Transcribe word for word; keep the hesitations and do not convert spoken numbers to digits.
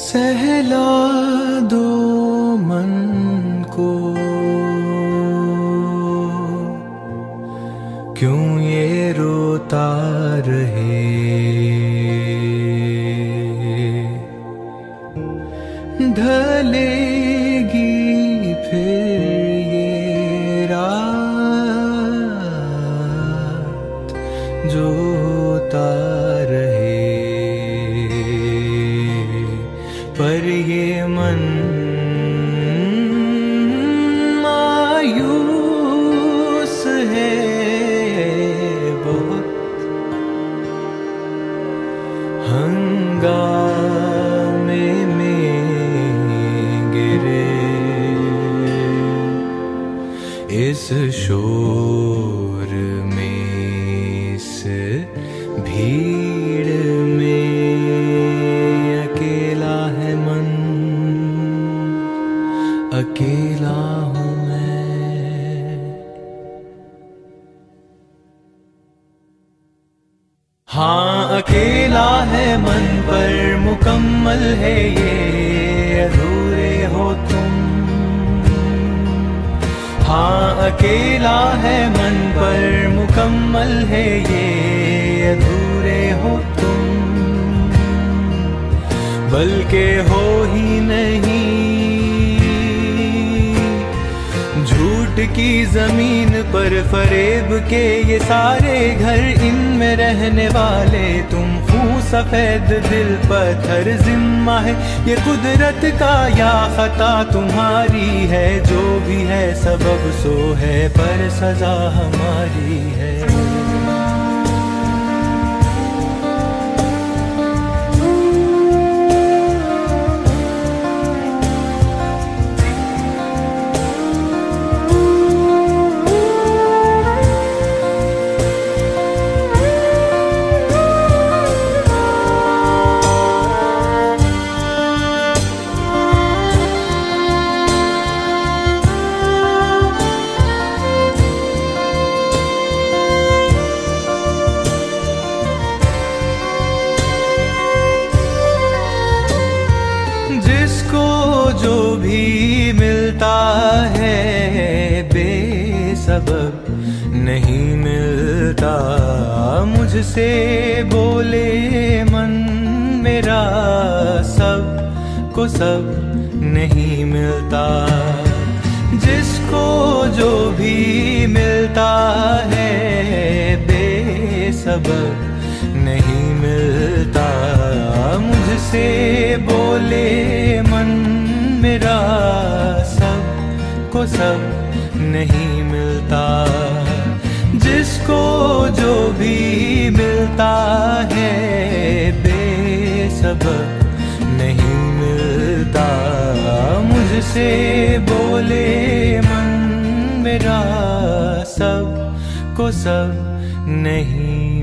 सहला दो मन को, क्यों ये रोता रहे। ढलेगी फिर ये रात जो होता रहे, पर ये मन मायूस है बहुत। हंगामे में गिरे इस शोर में, इस भीड़ में अकेला है मन, अकेला हूँ मैं। हाँ अकेला है मन, पर मुकम्मल है ये अधूरे हो तुम। हाँ अकेला है मन, पर मुकम्मल है ये अधूरे हो तुम। बल्कि हो ही नहीं, झूठ की जमीन पर फरेब के ये सारे घर, इनमें रहने वाले तुम। खून सफेद दिल पत्थर जिम्मा है ये कुदरत का, या खता तुम्हारी है। जो भी है सबब सो है, पर सजा हमारी है। जो भी मिलता है बेसबब नहीं मिलता, मुझसे बोले मन मेरा सब को सब नहीं मिलता। जिसको जो भी मिलता है बेसबब नहीं मिलता, मुझसे बोले मन मेरा सब को सब नहीं मिलता। जिसको जो भी मिलता है बेसबब नहीं मिलता, मुझसे बोले मन मेरा सब को सब नहीं